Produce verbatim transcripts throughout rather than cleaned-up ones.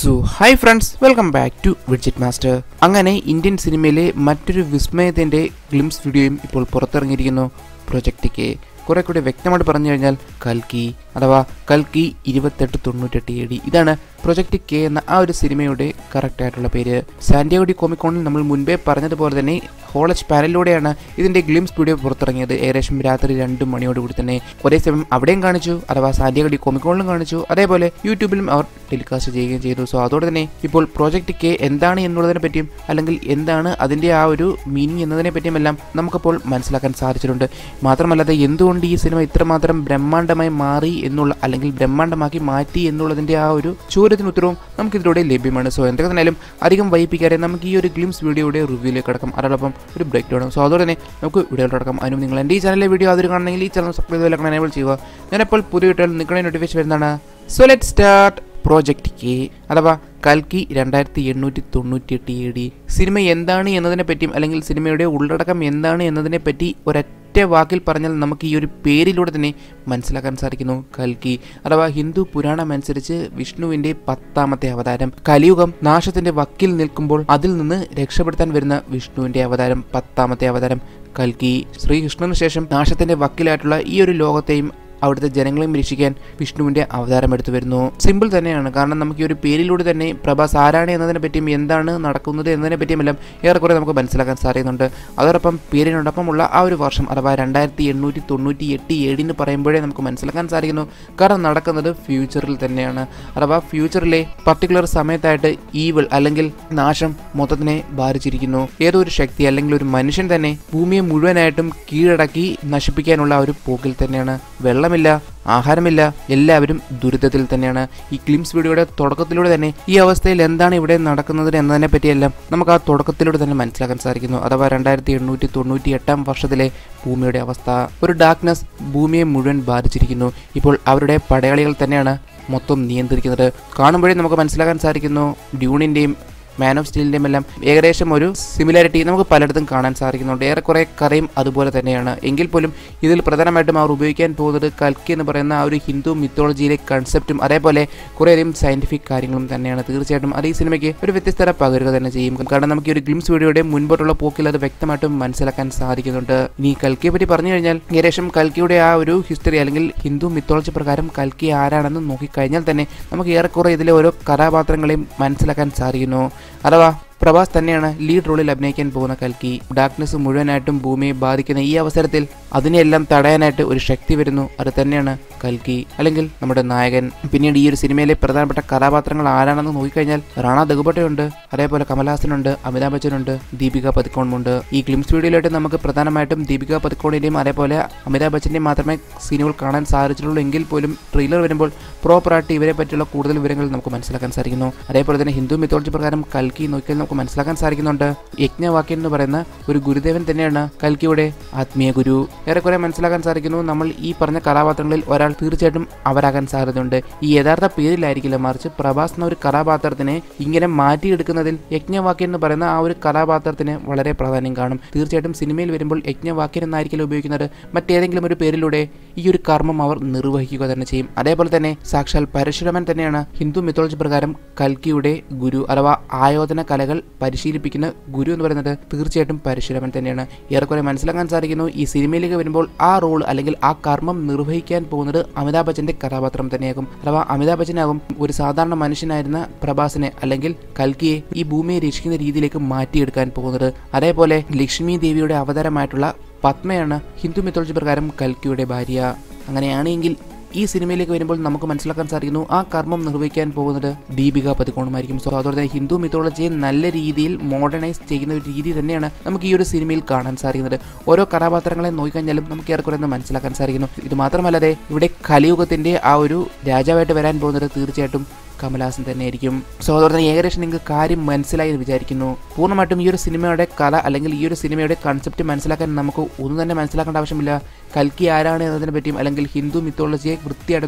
So hi friends, welcome back to widget master. അങ്ങനെ Indian സിനിമയിലെ മറ്റൊരു വിസ്മയത്തിൻ്റെ ഗ്ലിംസ് വീഡിയോയും ഇപ്പോൾ പുറത്തിറങ്ങിയിരിക്കുന്നു. Project K. കുറെ കൂടി വ്യക്തമായിട്ട് പറഞ്ഞു കഴിഞ്ഞാൽ കൽക്കി അഥവാ കൽക്കി ഇരുപത്തെട്ട് തൊണ്ണൂറ്റെട്ട് എ ഡി, ഇതാണ് പ്രൊജക്റ്റ് കെ എന്ന ആ ഒരു സിനിമയുടെ കറക്റ്റ് ആയിട്ടുള്ള പേര്. സാന്റിയാഗോ ഡി കോമിക്കോണിൽ നമ്മൾ മുൻപേ പറഞ്ഞതുപോലെ തന്നെ ഹോളച്ച് പാനലിലൂടെയാണ് ഇതിൻ്റെ ഗ്ലിംസ് വീഡിയോ പുറത്തിറങ്ങിയത്. ഏകദേശം രാത്രി രണ്ട് മണിയോടുകൂടി തന്നെ ഒരേ സമയം അവിടെയും കാണിച്ചു, അഥവാ സാന്റിയാഗോ ഡി കോമിക്കോണിലും കാണിച്ചു, അതേപോലെ യൂട്യൂബിലും അവർ ടെലികാസ്റ്റ് ചെയ്യുകയും ചെയ്തു. സോ അതോടെ തന്നെ ഇപ്പോൾ പ്രൊജക്റ്റ് കെ എന്താണ് എന്നുള്ളതിനെ പറ്റിയും അല്ലെങ്കിൽ എന്താണ് അതിൻ്റെ ആ ഒരു മീനിങ് എന്നതിനെ പറ്റിയും എല്ലാം നമുക്കിപ്പോൾ മനസ്സിലാക്കാൻ സാധിച്ചിട്ടുണ്ട്. മാത്രമല്ലാതെ എന്തുകൊണ്ട് ഈ സിനിമ ഇത്രമാത്രം ബ്രഹ്മാണ്ഡമായി മാറി എന്നുള്ള അല്ലെങ്കിൽ ബ്രഹ്മാണ്ഡമാക്കി മാറ്റി എന്നുള്ളതിൻ്റെ ആ ഒരു ചോദ്യത്തിന് ഉത്തരവും നമുക്കിതിലൂടെ ലഭ്യമാണ്. സോ എന്തൊക്കെ തന്നെയാലും അധികം വൈകിപ്പിക്കാതെ നമുക്ക് ഈ ഒരു ഗ്ലിംസ് വീഡിയോയുടെ റിവ്യൂയിലേക്ക് അടക്കം, അതോടൊപ്പം ഒരു ബ്രേക്ക് ഡൗൺ. സോ അതുപോലെ തന്നെ നമുക്ക് വീഡിയോയിലോട്ട് അടക്കം. അതിനും നിങ്ങൾ എൻ്റെ ഈ ചാനലിലെ വീഡിയോ അതിൽ കാണണമെങ്കിൽ ഈ ചാനൽ സബ്സ്ക്രൈബ് ചെയ്ത് എനേബിൾ ചെയ്യുക. ഞാനെപ്പോൾ പുതിയ വീഡിയോയിൽ നിൽക്കുന്ന നോട്ടിഫിക്കേഷൻ വരുന്നതാണ്. So let start project K അഥവാ കൽക്കി രണ്ടായിരത്തി എണ്ണൂറ്റി തൊണ്ണൂറ്റി എട്ട് എ ഡി. സിനിമ എന്താണ് എന്നതിനെ പറ്റിയും അല്ലെങ്കിൽ സിനിമയുടെ ഉള്ളടക്കം എന്താണ് എന്നതിനെ പറ്റി ഒരൊറ്റ വാക്കിൽ പറഞ്ഞാൽ നമുക്ക് ഈ ഒരു പേരിലൂടെ തന്നെ മനസ്സിലാക്കാൻ സാധിക്കുന്നു. കൽക്കി അഥവാ ഹിന്ദു പുരാണം അനുസരിച്ച് വിഷ്ണുവിന്റെ പത്താമത്തെ അവതാരം. കലിയുഗം നാശത്തിന്റെ വക്കിൽ നിൽക്കുമ്പോൾ അതിൽ നിന്ന് രക്ഷപ്പെടുത്താൻ വരുന്ന വിഷ്ണുവിന്റെ അവതാരം, പത്താമത്തെ അവതാരം കൽക്കി. ശ്രീകൃഷ്ണന് ശേഷം നാശത്തിന്റെ വക്കിലായിട്ടുള്ള ഈ ഒരു ലോകത്തെയും അവിടുത്തെ ജനങ്ങളെയും രക്ഷിക്കാൻ വിഷ്ണുവിന്റെ അവതാരം എടുത്തു വരുന്നു. സിമ്പിൾ തന്നെയാണ്, കാരണം നമുക്ക് ഈ ഒരു പേരിലൂടെ തന്നെ പ്രഭാസ് ആരാണ് എന്നതിനെ പറ്റിയും എന്താണ് നടക്കുന്നത് എന്നതിനെ പറ്റിയും എല്ലാം ഏറെക്കുറെ നമുക്ക് മനസ്സിലാക്കാൻ സാധിക്കുന്നുണ്ട്. അതോടൊപ്പം പേരിനോടൊപ്പമുള്ള ആ ഒരു വർഷം അഥവാ രണ്ടായിരത്തി എണ്ണൂറ്റി തൊണ്ണൂറ്റി എട്ട് ഏഴ് എന്ന് പറയുമ്പോഴേ നമുക്ക് മനസ്സിലാക്കാൻ സാധിക്കുന്നു. കാരണം നടക്കുന്നത് ഫ്യൂച്ചറിൽ തന്നെയാണ്, അഥവാ ഫ്യൂച്ചറിലെ പർട്ടിക്കുലർ സമയത്തായിട്ട് ഈവിൾ അല്ലെങ്കിൽ നാശം മൊത്തത്തിനെ ബാധിച്ചിരിക്കുന്നു. ഏതോ ഒരു ശക്തി അല്ലെങ്കിൽ ഒരു മനുഷ്യൻ തന്നെ ഭൂമിയെ മുഴുവനായിട്ടും കീഴടക്കി നശിപ്പിക്കാനുള്ള ഒരു പോക്കിൽ തന്നെയാണ്. വെള്ളം ില്ല ആഹാരമില്ല, എല്ലാവരും ദുരിതത്തിൽ തന്നെയാണ്. ഈ ഗ്ലിംസ് വീഡിയോയുടെ തുടക്കത്തിലൂടെ തന്നെ ഈ അവസ്ഥയിൽ എന്താണ് ഇവിടെ നടക്കുന്നത് എന്നതിനെ പറ്റിയെല്ലാം നമുക്ക് ആ തുടക്കത്തിലൂടെ തന്നെ മനസ്സിലാക്കാൻ സാധിക്കുന്നു. അഥവാ രണ്ടായിരത്തി എണ്ണൂറ്റി തൊണ്ണൂറ്റി എട്ടാം വർഷത്തിലെ ഭൂമിയുടെ അവസ്ഥ. ഒരു ഡാർക്ക്നെസ് ഭൂമിയെ മുഴുവൻ ബാധിച്ചിരിക്കുന്നു. ഇപ്പോൾ അവരുടെ പടയാളികൾ തന്നെയാണ് മൊത്തം നിയന്ത്രിക്കുന്നത്. കാണുമ്പോഴേ നമുക്ക് മനസ്സിലാക്കാൻ സാധിക്കുന്നു ഡ്യൂണിന്റെയും മാൻ ഓഫ് സ്റ്റീലിൻ്റെയും എല്ലാം ഏകദേശം ഒരു സിമിലാരിറ്റി നമുക്ക് പലയിടത്തും കാണാൻ സാധിക്കുന്നുണ്ട്. ഏറെക്കുറെ കഥയും അതുപോലെ തന്നെയാണ്. എങ്കിൽ പോലും ഇതിൽ പ്രധാനമായിട്ടും അവർ ഉപയോഗിക്കാൻ പോകുന്നത് കൽക്കി എന്ന് പറയുന്ന ആ ഒരു ഹിന്ദു മിത്തോളജിയിലെ കൺസെപ്റ്റും അതേപോലെ കുറേയധികം സയന്റിഫിക് കാര്യങ്ങളും തന്നെയാണ്. തീർച്ചയായിട്ടും അത് ഈ സിനിമയ്ക്ക് ഒരു വ്യത്യസ്തത പകരുക തന്നെ ചെയ്യും. കാരണം നമുക്ക് ഈ ഒരു ഗ്ലിംസ് വീഡിയോയുടെ മുൻപോട്ടുള്ള പോക്കിൽ അത് വ്യക്തമായിട്ടും മനസ്സിലാക്കാൻ സാധിക്കുന്നുണ്ട്. ഇനി കൽക്കിയെ പറ്റി പറഞ്ഞു കഴിഞ്ഞാൽ ഏകദേശം കൽക്കിയുടെ ആ ഒരു ഹിസ്റ്ററി അല്ലെങ്കിൽ ഹിന്ദു മിത്തോളജി പ്രകാരം കൽക്കി ആരാണെന്ന് നോക്കിക്കഴിഞ്ഞാൽ തന്നെ നമുക്ക് ഏറെക്കുറെ ഇതിലെ ഓരോ കഥാപാത്രങ്ങളെയും മനസ്സിലാക്കാൻ സാധിക്കുന്നു. അഥവാ പ്രഭാസ് തന്നെയാണ് ലീഡ് റോളിൽ അഭിനയിക്കാൻ പോകുന്ന കൽക്കി. ഡാർക്ക്നെസ് മുഴുവനായിട്ടും ഭൂമിയെ ബാധിക്കുന്ന ഈ അവസരത്തിൽ അതിനെല്ലാം തടയാനായിട്ട് ഒരു ശക്തി വരുന്നു. അത് തന്നെയാണ് കൽക്കി അല്ലെങ്കിൽ നമ്മുടെ നായകൻ. പിന്നീട് ഈ ഒരു സിനിമയിലെ പ്രധാനപ്പെട്ട കഥാപാത്രങ്ങൾ ആരാണെന്ന് നോക്കിക്കഴിഞ്ഞാൽ റാണ ദഗുപട്ടയുണ്ട്, അതേപോലെ കമൽഹാസനുണ്ട്, അമിതാഭ് ബച്ചനുണ്ട്, ദീപിക പദുക്കോണുമുണ്ട്. ഈ ഗ്ലിംസ് വീഡിയോയിലായിട്ട് നമുക്ക് പ്രധാനമായിട്ടും ദീപിക പദുക്കോണിന്റെയും അതേപോലെ അമിതാഭ് ബച്ചന്റെയും മാത്രമേ സീനുകൾ കാണാൻ സാധിച്ചിട്ടുള്ളൂ. എങ്കിൽ പോലും ട്രെയിലർ വരുമ്പോൾ പ്രോപ്പറായിട്ട് ഇവരെ പറ്റിയുള്ള കൂടുതൽ വിവരങ്ങൾ നമുക്ക് മനസ്സിലാക്കാൻ സാധിക്കുന്നു. അതേപോലെ തന്നെ ഹിന്ദു മിത്തോളജി പ്രകാരം കൽക്കി നോക്കിയാൽ നമുക്ക് മനസ്സിലാക്കാൻ സാധിക്കുന്നുണ്ട് യജ്ഞവാക്യൻ എന്ന് പറയുന്ന ഒരു ഗുരുദേവൻ തന്നെയാണ് കൽക്കിയുടെ ആത്മീയ ഗുരു. ഏറെക്കുറെ മനസ്സിലാക്കാൻ സാധിക്കുന്നു നമ്മൾ ഈ പറഞ്ഞ കഥാപാത്രങ്ങളിൽ ഒരാൾ തീർച്ചയായിട്ടും അവരാകാൻ സാധ്യതയുണ്ട്. ഈ യഥാർത്ഥ പേരിലായിരിക്കില്ല, മറിച്ച് പ്രഭാസ് എന്ന ഒരു കഥാപാത്രത്തിനെ ഇങ്ങനെ മാറ്റിയെടുക്കുന്നതിൽ യജ്ഞവാക്യൻ എന്ന് പറയുന്ന ആ ഒരു കഥാപാത്രത്തിന് വളരെ പ്രാധാന്യം കാണും. തീർച്ചയായിട്ടും സിനിമയിൽ വരുമ്പോൾ യജ്ഞവാക്യൻ എന്നായിരിക്കില്ല ഉപയോഗിക്കുന്നത്, മറ്റേതെങ്കിലും ഒരു പേരിലൂടെ ഈ ഒരു കർമ്മം അവർ നിർവഹിക്കുക തന്നെ ചെയ്യും. അതേപോലെ തന്നെ സാക്ഷാൽ പരശുരാമൻ തന്നെയാണ് ഹിന്ദു മിത്തോളജി പ്രകാരം കൽക്കിയുടെ ഗുരു അഥവാ ആയോധന കലകൾ പരിശീലിപ്പിക്കുന്ന ഗുരു എന്ന് പറയുന്നത് തീർച്ചയായിട്ടും പരശുരാമൻ തന്നെയാണ്. ഏറെക്കുറെ മനസ്സിലാക്കാൻ സാധിക്കുന്നു ഈ സിനിമയിലേക്ക് വരുമ്പോൾ ആ റോൾ അല്ലെങ്കിൽ ആ കർമ്മം നിർവഹിക്കാൻ പോകുന്നത് അമിതാഭ് ബച്ചന്റെ കഥാപാത്രം തന്നെയാകും. അഥവാ അമിതാഭ് ബച്ചനാകും ഒരു സാധാരണ മനുഷ്യനായിരുന്ന പ്രഭാസിനെ അല്ലെങ്കിൽ കൽക്കിയെ ഈ ഭൂമിയെ രക്ഷിക്കുന്ന രീതിയിലേക്ക് മാറ്റിയെടുക്കാൻ പോകുന്നത്. അതേപോലെ ലക്ഷ്മി ദേവിയുടെ അവതാരമായിട്ടുള്ള പത്മയാണ് ഹിന്ദു മിത്തോളജി പ്രകാരം കൽക്കിയുടെ ഭാര്യ. അങ്ങനെയാണെങ്കിൽ ഈ സിനിമയിലേക്ക് വരുമ്പോൾ നമുക്ക് മനസ്സിലാക്കാൻ സാധിക്കുന്നു ആ കർമ്മം നിർവഹിക്കാൻ പോകുന്നത് ദീപിക പദുക്കോണുമായിരിക്കും. സോ അതുപോലെ തന്നെ ഹിന്ദു മിത്തോളജിയെ നല്ല രീതിയിൽ മോഡേണൈസ് ചെയ്യുന്ന ഒരു രീതി തന്നെയാണ് നമുക്ക് ഈ ഒരു സിനിമയിൽ കാണാൻ സാധിക്കുന്നത്. ഓരോ കഥാപാത്രങ്ങളെ നോക്കിക്കഴിഞ്ഞാലും നമുക്ക് ഏറെക്കുറെ മനസ്സിലാക്കാൻ സാധിക്കുന്നു. ഇത് മാത്രമല്ലാതെ ഇവിടെ കലിയുഗത്തിന്റെ ആ ഒരു രാജാവായിട്ട് വരാൻ പോകുന്നത് തീർച്ചയായിട്ടും കമൽഹാസൻ തന്നെയായിരിക്കും. സോ അതുപോലെ തന്നെ ഏകദേശം നിങ്ങൾക്ക് കാര്യം മനസ്സിലായി എന്ന് വിചാരിക്കുന്നു. പൂർണ്ണമായിട്ടും ഈ ഒരു സിനിമയുടെ കഥ അല്ലെങ്കിൽ ഈ ഒരു സിനിമയുടെ കൺസെപ്റ്റ് മനസ്സിലാക്കാൻ നമുക്ക് ഒന്നും തന്നെ മനസ്സിലാക്കേണ്ട ആവശ്യമില്ല. കൽക്കി ആരാണ് എന്നതിനെ പറ്റിയും അല്ലെങ്കിൽ ഹിന്ദു മിത്തോളജിയെ വൃത്തിയായിട്ടൊന്ന്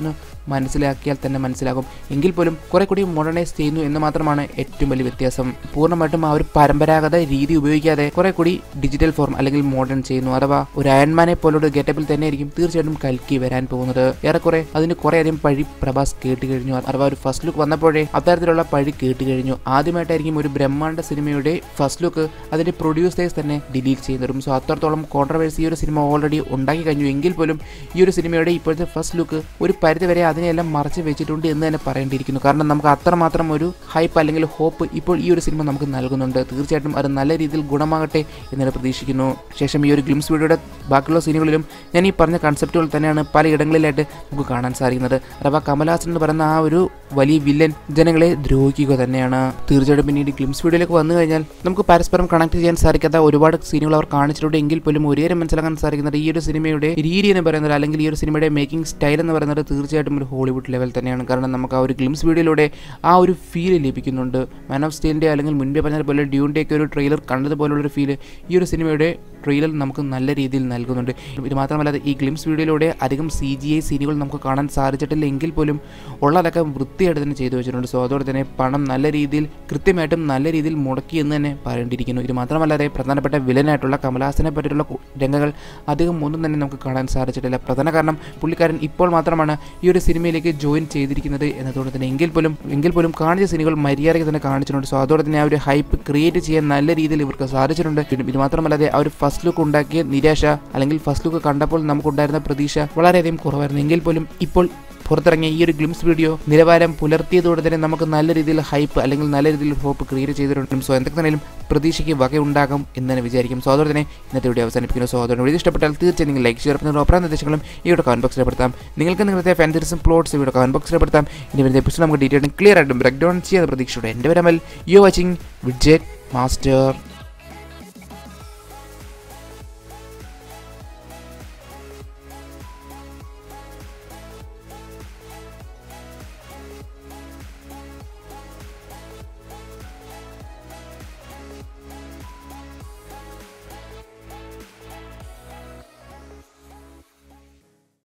മനസ്സിലാക്കിയാൽ തന്നെ മനസ്സിലാകും. എങ്കിൽ പോലും കുറെ കൂടി മോഡേണൈസ് ചെയ്യുന്നു എന്ന് മാത്രമാണ് ഏറ്റവും വലിയ വ്യത്യാസം. പൂർണ്ണമായിട്ടും ആ ഒരു പരമ്പരാഗത രീതി ഉപയോഗിക്കാതെ കുറെ കൂടി ഡിജിറ്റൽ ഫോം അല്ലെങ്കിൽ മോഡേൺ ചെയ്യുന്നു. അഥവാ ഒരു അയൺമാനെ പോലുള്ള ഗെറ്റപ്പിൽ തന്നെ ആയിരിക്കും തീർച്ചയായിട്ടും കൽക്കി വരാൻ പോകുന്നത്. ഏറെക്കുറെ അതിന് കുറെ അധികം പഴി പ്രഭാസ് കേട്ട് കഴിഞ്ഞു. അഥവാ ഒരു ഫസ്റ്റ് ലുക്ക് വന്നപ്പോഴേ അത്തരത്തിലുള്ള പഴി കേട്ട് കഴിഞ്ഞു. ആദ്യമായിട്ടായിരിക്കും ഒരു ബ്രഹ്മാണ്ഡ സിനിമയുടെ ഫസ്റ്റ് ലുക്ക് അതിന്റെ പ്രൊഡ്യൂസേഴ്സ് തന്നെ ഡിലീറ്റ് ചെയ്യുന്നതും. സോ അത്രത്തോളം കോൺട്രവേഴ്സി ഈ ഒരു സിനിമ ഓൾറെഡി ഉണ്ടാക്കി കഴിഞ്ഞു. എങ്കിൽ പോലും ഈ ഒരു സിനിമയുടെ ഇപ്പോഴത്തെ ഫസ്റ്റ് ലുക്ക് ഒരു പരിധി വരെ അതിനെല്ലാം മറച്ച് വെച്ചിട്ടുണ്ട് എന്ന് തന്നെ പറയേണ്ടിയിരിക്കുന്നു. കാരണം നമുക്ക് അത്രമാത്രം ഒരു ഹൈപ്പ് അല്ലെങ്കിൽ ഹോപ്പ് ഇപ്പോൾ ഈ ഒരു സിനിമ നമുക്ക് നൽകുന്നുണ്ട്. തീർച്ചയായിട്ടും അത് നല്ല രീതിയിൽ ഗുണമാകട്ടെ എന്ന് പ്രതീക്ഷിക്കുന്നു. ശേഷം ഈ ഒരു ഗ്ലിംസ് വീഡിയോയുടെ ബാക്കിയുള്ള സീനുകളിലും ഞാൻ ഈ പറഞ്ഞ കൺസെപ്റ്റുകൾ തന്നെയാണ് പലയിടങ്ങളിലായിട്ട് നമുക്ക് കാണാൻ സാധിക്കുന്നത്. അഥവാ കമൽഹാസൻ എന്ന് പറയുന്ന ആ ഒരു വലിയ വില്ലൻ ജനങ്ങളെ ദ്രോഹിക്കുക തന്നെയാണ്. തീർച്ചയായിട്ടും പിന്നീട് ഗ്ലിംസ് വീഡിയോയിലേക്ക് വന്നു കഴിഞ്ഞാൽ നമുക്ക് പരസ്പരം കണക്ട് ചെയ്യാൻ സാധിക്കാത്ത ഒരുപാട് സീനുകൾ അവർ കാണിച്ചിട്ടുണ്ട്. എങ്കിൽ പോലും ഒരേറെ മനസ്സിലാക്കാൻ സാധിക്കുന്നത് ഈ ഒരു സിനിമയുടെ രീതി എന്ന് പറയുന്നത് അല്ലെങ്കിൽ ഈ ഒരു സിനിമയുടെ മേക്കിംഗ് സ്റ്റൈൽ എന്ന് പറയുന്നത് തീർച്ചയായിട്ടും ഒരു ഹോളിവുഡ് ലെവൽ തന്നെയാണ്. കാരണം നമുക്ക് ആ ഒരു ഗ്ലിംസ് വീഡിയോയിലൂടെ ആ ഒരു ഫീൽ ലഭിക്കുന്നുണ്ട്. മാൻ ഓഫ് സ്റ്റീലിൻ്റെ അല്ലെങ്കിൽ മുൻപേ പറഞ്ഞതുപോലെ ഡ്യൂണിൻ്റെയൊക്കെ ഒരു ട്രെയിലർ കണ്ടതുപോലുള്ളൊരു ഫീൽ ഈ ഒരു സിനിമയുടെ ട്രെയിലർ നമുക്ക് നല്ല രീതിയിൽ നൽകുന്നുണ്ട്. ഇത് മാത്രമല്ലാതെ ഈ ഗ്ലിംസ് വീഡിയോയിലൂടെ അധികം സി ജി ഐ സീനുകൾ നമുക്ക് കാണാൻ സാധിച്ചിട്ടില്ല. എങ്കിൽ പോലും ഉള്ളതൊക്കെ വൃത്തിയായിട്ട് തന്നെ ചെയ്തു വെച്ചിട്ടുണ്ട്. സോ അതോടെ തന്നെ പണം നല്ല രീതിയിൽ കൃത്യമായിട്ടും നല്ല രീതിയിൽ മുടക്കി എന്ന് തന്നെ പറയേണ്ടിയിരിക്കുന്നു. ഇത് മാത്രമല്ലാതെ പ്രധാനപ്പെട്ട വില്ലനായിട്ടുള്ള കമൽഹാസനെ പറ്റിയുള്ള രംഗങ്ങൾ അധികം ഒന്നും തന്നെ നമുക്ക് കാണാൻ സാധിച്ചിട്ടില്ല. പ്രധാന കാരണം പുള്ളിക്കാരൻ ഇപ്പോൾ മാത്രമാണ് ഈ ഒരു സിനിമയിലേക്ക് ജോയിൻ ചെയ്തിരിക്കുന്നത് എന്നതോടെ തന്നെ എങ്കിൽ പോലും എങ്കിൽ പോലും കാണിച്ച സീനുകൾ മര്യാദയ്ക്ക് തന്നെ കാണിച്ചിട്ടുണ്ട്. സോ അതോടെ തന്നെ ആ ഒരു ഹൈപ്പ് ക്രിയേറ്റ് ചെയ്യാൻ നല്ല രീതിയിൽ ഇവർക്ക് സാധിച്ചിട്ടുണ്ട്. ഇത് മാത്രമല്ലാതെ ആ ഒരു ഫസ്റ്റ് ലുക്ക് ഉണ്ടാക്കിയ നിരാശ അല്ലെങ്കിൽ ഫസ്റ്റ് ലുക്ക് കണ്ടപ്പോൾ നമുക്കുണ്ടായിരുന്ന പ്രതീക്ഷ വളരെയധികം കുറവായിരുന്നു. എങ്കിൽ പോലും ഇപ്പോൾ പുറത്തിറങ്ങിയ ഈ ഒരു ഗ്ലിംസ് വീഡിയോ നിലവാരം പുലർത്തിയതോടെ തന്നെ നമുക്ക് നല്ല രീതിയിൽ ഹൈപ്പ് അല്ലെങ്കിൽ നല്ല രീതിയിൽ ഹോപ്പ് ക്രിയേറ്റ് ചെയ്തിട്ടുണ്ട്. സോ എന്തൊക്കെ തന്നെയും പ്രതീക്ഷയ്ക്ക് വകയുണ്ടാകും എന്ന് തന്നെ വിചാരിക്കും. സോ അതോടെ തന്നെ ഇന്നത്തെ വീഡിയോ അവസാനിപ്പിക്കുന്നു. സോ അതോടെ വീഡിയോ ഇഷ്ടപ്പെട്ടാൽ തീർച്ചയായും നിങ്ങൾ ലൈക്ക് ഷെയർ ചെയ്യുന്ന അഭിപ്രായ നിർദ്ദേശങ്ങളും ഇവിടെ കമന്റ് ബോക്സിൽ പെടുത്താം. നിങ്ങൾക്ക് നിങ്ങളുടെ ഫാൻസീസും പ്ലോട്ട്സും ഇവിടെ കമന്റ് ബോക്സിൽ പെടുത്താം. ഇനി വരുന്ന എപ്പിസോഡ് നമുക്ക് ഡീറ്റെയിൽ ക്ലിയർ ആയിട്ടും ബ്രേക്ക് ഡൗൺ ചെയ്യാൻ പ്രതീക്ഷയോടെ എൻ്റെ വരമൽ യു വാച്ചിങ് വിഡ്ജറ്റ് മാസ്റ്റർ.